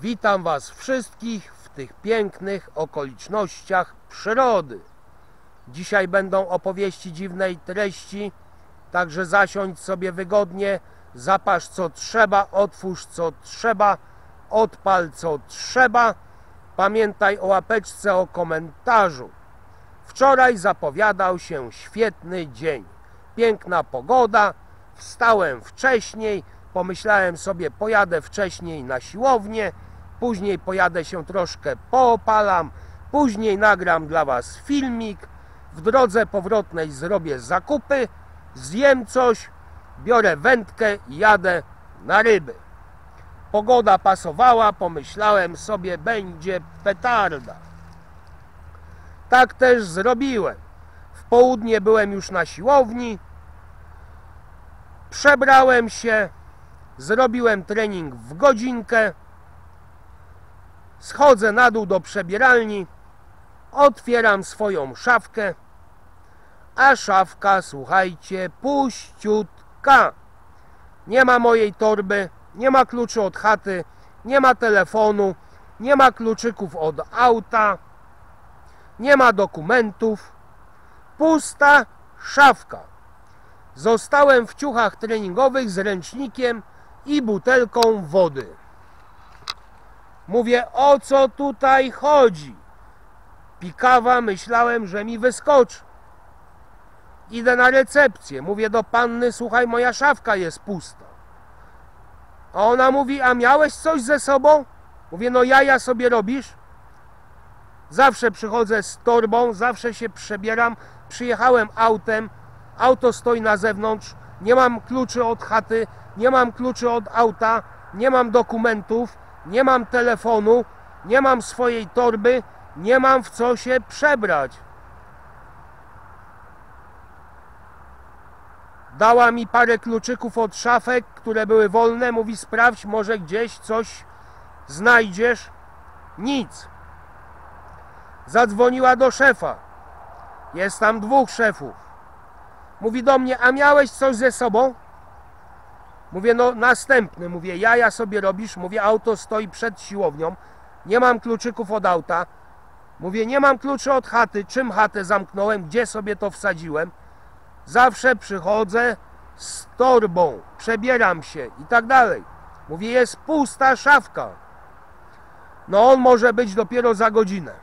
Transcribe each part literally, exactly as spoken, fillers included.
Witam Was wszystkich w tych pięknych okolicznościach przyrody. Dzisiaj będą opowieści dziwnej treści, także zasiądź sobie wygodnie, zapasz co trzeba, otwórz co trzeba, odpal co trzeba. Pamiętaj o łapeczce, o komentarzu. Wczoraj zapowiadał się świetny dzień. Piękna pogoda, wstałem wcześniej, pomyślałem sobie, pojadę wcześniej na siłownię, później pojadę się troszkę poopalam, później nagram dla Was filmik, w drodze powrotnej zrobię zakupy, zjem coś, biorę wędkę i jadę na ryby. Pogoda pasowała, pomyślałem sobie, będzie petarda. Tak też zrobiłem. W południe byłem już na siłowni, przebrałem się, zrobiłem trening w godzinkę, schodzę na dół do przebieralni, otwieram swoją szafkę, a szafka, słuchajcie, puściutka. Nie ma mojej torby, nie ma kluczy od chaty, nie ma telefonu, nie ma kluczyków od auta, nie ma dokumentów. Pusta szafka. Zostałem w ciuchach treningowych z ręcznikiem i butelką wody. Mówię, o co tutaj chodzi? Pikawa, myślałem, że mi wyskoczy. Idę na recepcję, mówię do panny, słuchaj, moja szafka jest pusta. A ona mówi, a miałeś coś ze sobą? Mówię, no jaja sobie robisz? Zawsze przychodzę z torbą, zawsze się przebieram. Przyjechałem autem, auto stoi na zewnątrz, nie mam kluczy od chaty, nie mam kluczy od auta, nie mam dokumentów, nie mam telefonu, nie mam swojej torby, nie mam w co się przebrać. Dała mi parę kluczyków od szafek, które były wolne. Mówi, sprawdź, może gdzieś coś znajdziesz. Nic. Zadzwoniła do szefa. Jest tam dwóch szefów. Mówi do mnie, a miałeś coś ze sobą? Mówię, no następny. Mówię, jaja sobie robisz. Mówię, auto stoi przed siłownią. Nie mam kluczyków od auta. Mówię, nie mam kluczy od chaty. Czym chatę zamknąłem? Gdzie sobie to wsadziłem? Zawsze przychodzę z torbą, przebieram się i tak dalej. Mówię, jest pusta szafka. No on może być dopiero za godzinę.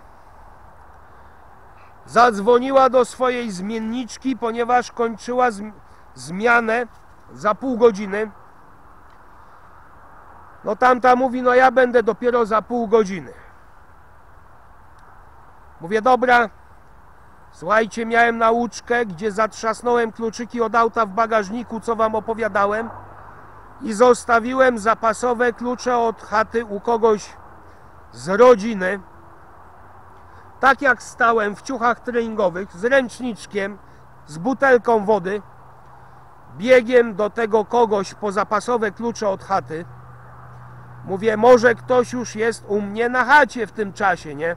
Zadzwoniła do swojej zmienniczki, ponieważ kończyła zm zmianę za pół godziny. No tamta mówi, no ja będę dopiero za pół godziny. Mówię, dobra. Słuchajcie, miałem nauczkę, gdzie zatrzasnąłem kluczyki od auta w bagażniku, co wam opowiadałem, i zostawiłem zapasowe klucze od chaty u kogoś z rodziny. Tak jak stałem w ciuchach treningowych, z ręczniczkiem, z butelką wody, biegiem do tego kogoś po zapasowe klucze od chaty. Mówię, może ktoś już jest u mnie na chacie w tym czasie, nie?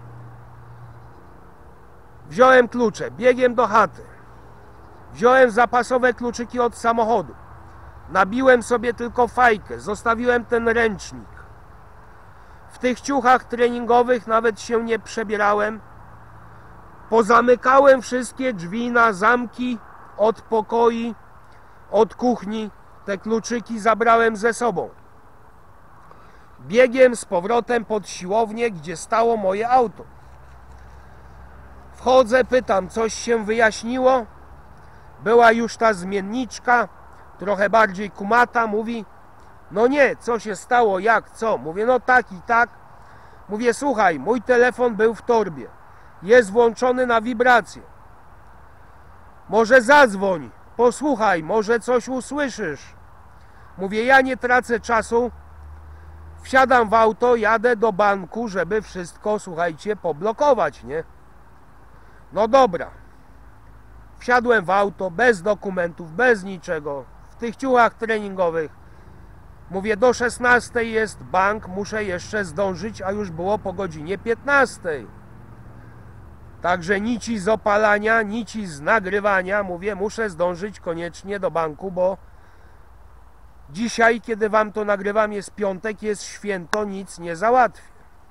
Wziąłem klucze, biegiem do chaty. Wziąłem zapasowe kluczyki od samochodu. Nabiłem sobie tylko fajkę, zostawiłem ten ręcznik. W tych ciuchach treningowych nawet się nie przebierałem. Pozamykałem wszystkie drzwi na zamki od pokoi, od kuchni. Te kluczyki zabrałem ze sobą. Biegiem z powrotem pod siłownię, gdzie stało moje auto. Wchodzę, pytam, coś się wyjaśniło? Była już ta zmienniczka, trochę bardziej kumata, mówi, no nie, co się stało, jak, co? Mówię, no tak i tak. Mówię, słuchaj, mój telefon był w torbie, jest włączony na wibrację. Może zadzwoń, posłuchaj, może coś usłyszysz. Mówię, ja nie tracę czasu, wsiadam w auto, jadę do banku, żeby wszystko, słuchajcie, poblokować, nie? No dobra, wsiadłem w auto, bez dokumentów, bez niczego, w tych ciuchach treningowych. Mówię, do szesnastej jest bank, muszę jeszcze zdążyć, a już było po godzinie piętnastej. Także nici z opalania, nici z nagrywania, mówię, muszę zdążyć koniecznie do banku, bo Dzisiaj, kiedy wam to nagrywam, jest piątek, jest święto, nic nie załatwię.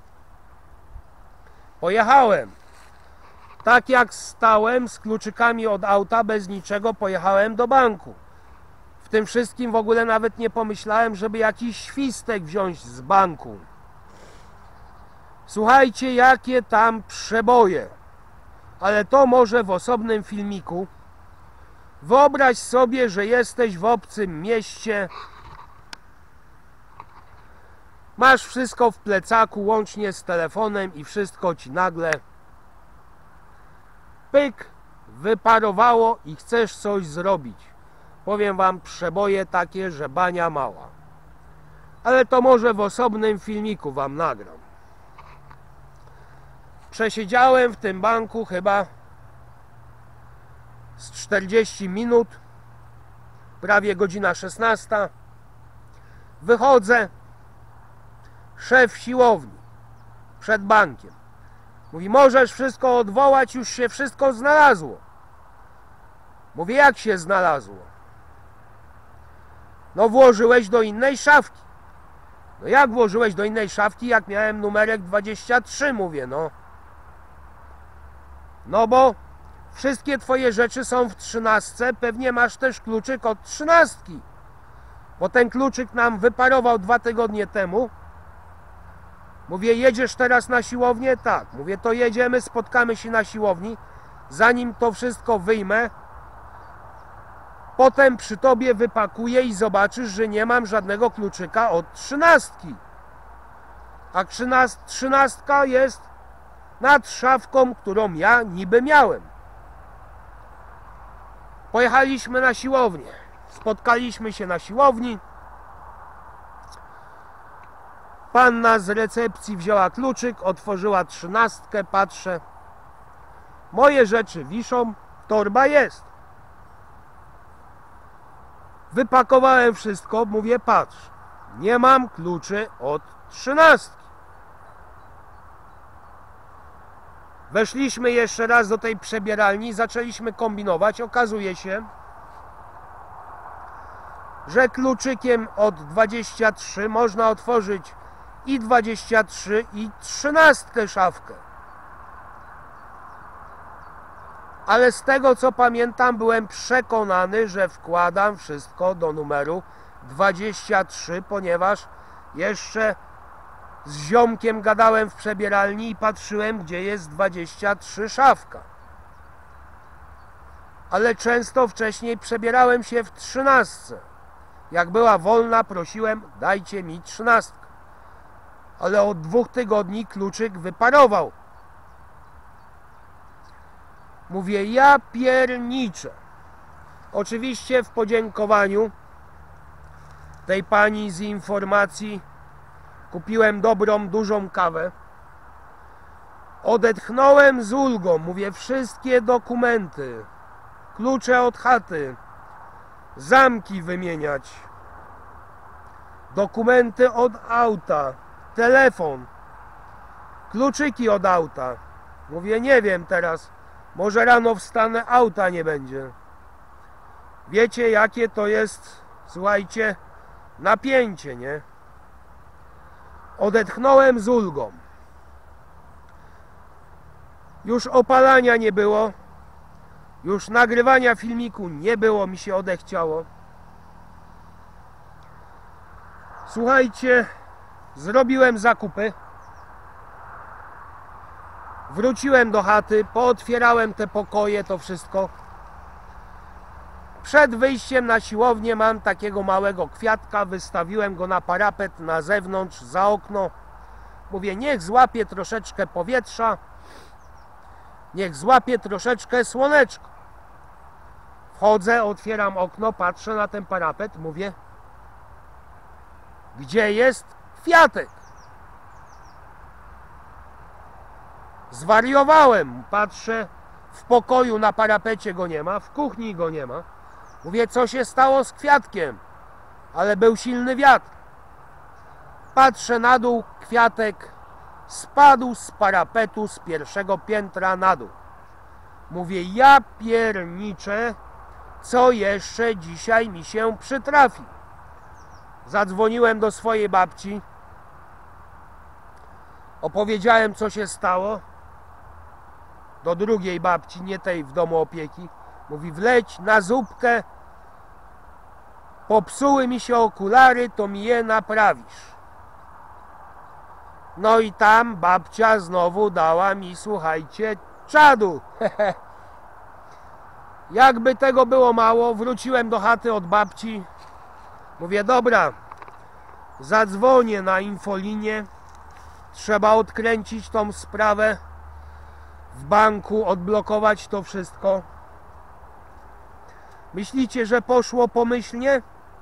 Pojechałem. Tak jak stałem z kluczykami od auta, bez niczego, pojechałem do banku. W tym wszystkim w ogóle nawet nie pomyślałem, żeby jakiś świstek wziąć z banku. Słuchajcie, jakie tam przeboje. Ale to może w osobnym filmiku. Wyobraź sobie, że jesteś w obcym mieście. Masz wszystko w plecaku, łącznie z telefonem i wszystko ci nagle pyk, wyparowało i chcesz coś zrobić. Powiem wam, przeboje takie, że bania mała. Ale to może w osobnym filmiku wam nagram. Przesiedziałem w tym banku chyba z czterdzieści minut, prawie godzina szesnasta. Wychodzę, szef siłowni przed bankiem. Mówi, możesz wszystko odwołać, już się wszystko znalazło. Mówię, jak się znalazło? No włożyłeś do innej szafki. No jak włożyłeś do innej szafki, jak miałem numerek dwadzieścia trzy, mówię, no. No bo wszystkie twoje rzeczy są w trzynastce, pewnie masz też kluczyk od trzynastki. Bo ten kluczyk nam wyparował dwa tygodnie temu. Mówię, jedziesz teraz na siłownię? Tak. Mówię, to jedziemy, spotkamy się na siłowni. Zanim to wszystko wyjmę, potem przy tobie wypakuję i zobaczysz, że nie mam żadnego kluczyka od trzynastki. A trzynastka jest nad szafką, którą ja niby miałem. Pojechaliśmy na siłownię. Spotkaliśmy się na siłowni. Panna z recepcji wzięła kluczyk, otworzyła trzynastkę, patrzę. Moje rzeczy wiszą, torba jest. Wypakowałem wszystko, mówię, patrz, nie mam kluczy od trzynastki. Weszliśmy jeszcze raz do tej przebieralni, zaczęliśmy kombinować. Okazuje się, że kluczykiem od dwudziestu trzech można otworzyć i dwadzieścia trzy, i trzynastkę szafkę. Ale z tego co pamiętam, byłem przekonany, że wkładam wszystko do numeru dwadzieścia trzy, ponieważ jeszcze z ziomkiem gadałem w przebieralni i patrzyłem, gdzie jest dwadzieścia trzy szafka. Ale często wcześniej przebierałem się w trzynastce. Jak była wolna, prosiłem, dajcie mi trzynastkę. Ale od dwóch tygodni kluczyk wyparował. Mówię, ja pierniczę. Oczywiście w podziękowaniu tej pani z informacji kupiłem dobrą, dużą kawę. Odetchnąłem z ulgą. Mówię, wszystkie dokumenty, klucze od chaty, zamki wymieniać, dokumenty od auta, telefon, kluczyki od auta. Mówię, nie wiem teraz, może rano wstanę, auta nie będzie. Wiecie, jakie to jest, słuchajcie, napięcie, nie? Odetchnąłem z ulgą. Już opalania nie było, już nagrywania filmiku nie było, mi się odechciało. Słuchajcie, zrobiłem zakupy. Wróciłem do chaty, pootwierałem te pokoje, to wszystko. Przed wyjściem na siłownię mam takiego małego kwiatka, wystawiłem go na parapet na zewnątrz, za okno. Mówię, niech złapie troszeczkę powietrza, niech złapie troszeczkę słoneczko. Wchodzę, otwieram okno, patrzę na ten parapet, mówię, gdzie jest kwiatek? Zwariowałem, patrzę, w pokoju na parapecie go nie ma, w kuchni go nie ma. Mówię, co się stało z kwiatkiem? Ale był silny wiatr. Patrzę na dół, kwiatek spadł z parapetu z pierwszego piętra na dół. Mówię, ja pierniczę, co jeszcze dzisiaj mi się przytrafi. Zadzwoniłem do swojej babci. Opowiedziałem, co się stało. Do drugiej babci, nie tej w domu opieki. Mówi, wleć na zupkę. Popsuły mi się okulary, to mi je naprawisz. No i tam babcia znowu dała mi, słuchajcie, czadu. Jakby tego było mało, wróciłem do chaty od babci. Mówię, dobra, zadzwonię na infolinię. Trzeba odkręcić tą sprawę w banku, odblokować to wszystko. Myślicie, że poszło pomyślnie?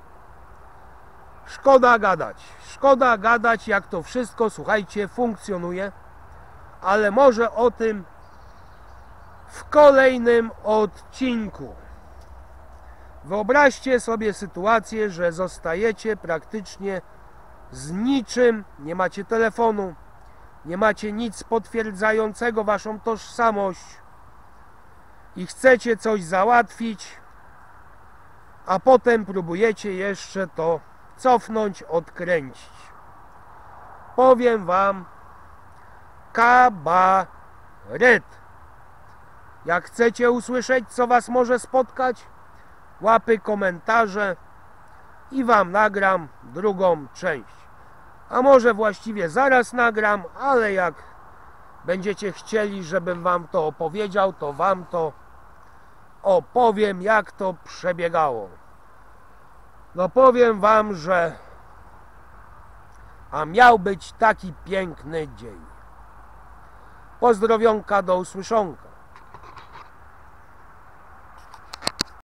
Szkoda gadać. Szkoda gadać, jak to wszystko, słuchajcie, funkcjonuje. Ale może o tym w kolejnym odcinku. Wyobraźcie sobie sytuację, że zostajecie praktycznie z niczym. Nie macie telefonu, nie macie nic potwierdzającego waszą tożsamość i chcecie coś załatwić, a potem próbujecie jeszcze to cofnąć, odkręcić. Powiem wam, kabaret. Jak chcecie usłyszeć, co was może spotkać, łapy, komentarze i wam nagram drugą część. A może właściwie zaraz nagram, ale jak będziecie chcieli, żebym wam to opowiedział, to wam to opowiem, jak to przebiegało. No powiem wam, że a miał być taki piękny dzień. Pozdrowionka, do usłyszonka.